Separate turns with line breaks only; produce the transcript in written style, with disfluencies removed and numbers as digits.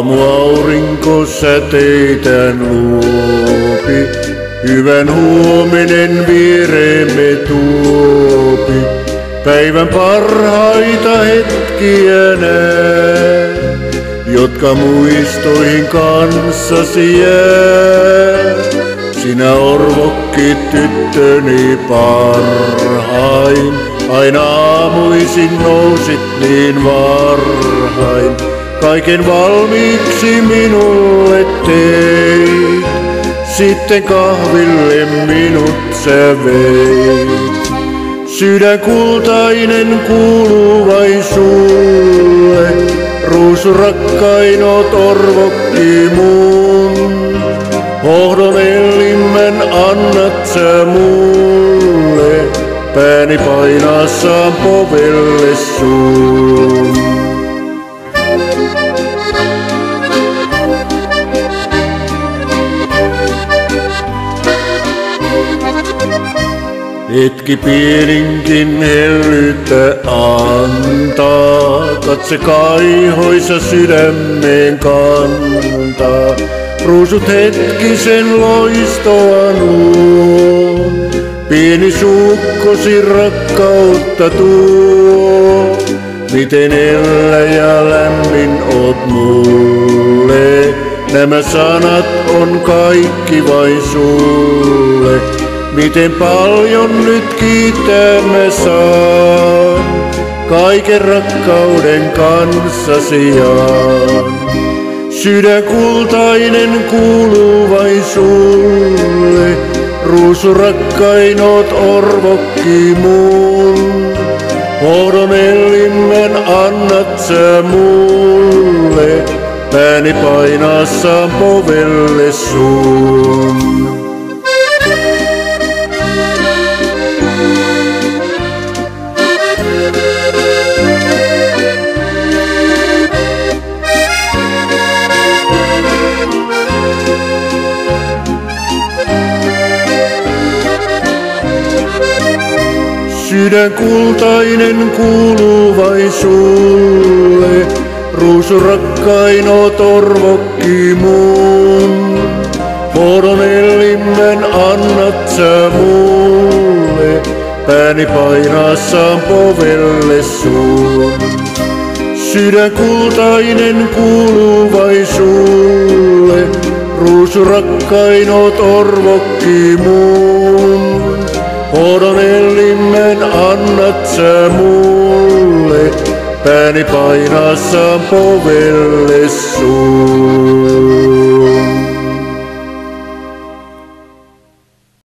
Aamuaurinko säteitään luopi, hyvän huominen viereemme tuopi. Päivän parhaita hetkiä näen, jotka muistoihin kanssasi jää. Sinä Orvokki tyttöni parhain, aina aamuisin nousit niin varhain. Kaiken valmiiksi minulle teit, sitten kahville minut sä veit. Sydän kultainen kuuluu vain sulle, ruusu rakkain oot Orvokki mun. Hohdon elimen annat sä mulle, pääni painassaan povelle sun. Hetki pieninkin hellyyttä antaa, katse kaihoisa sydämeen kantaa. Ruusut hetkisen loistoa nuo, pieni sukkosi rakkautta tuo. Miten ellä ja lämmin oot mulle, nämä sanat on kaikki vain sulle. Miten paljon nyt kiittää mä saan, kaiken rakkauden kanssasi jaan. Sydän kultainen kuuluu vain sulle, ruusu rakkain oot Orvokki mun. Hohdon elimen annat sä mulle, pääni painassaan povelle sun. Sydän kultainen kuuluu vain sulle, ruusu rakkain oot Orvokki mun. Hohdon elimen annat sä mulle, pääni painassaan povelle sun. Sydän kultainen kuuluu vain sulle, ruusu rakkain oot Orvokki mun. Hohdon elimen annat sä mulle, pääni painassaan povelle sun.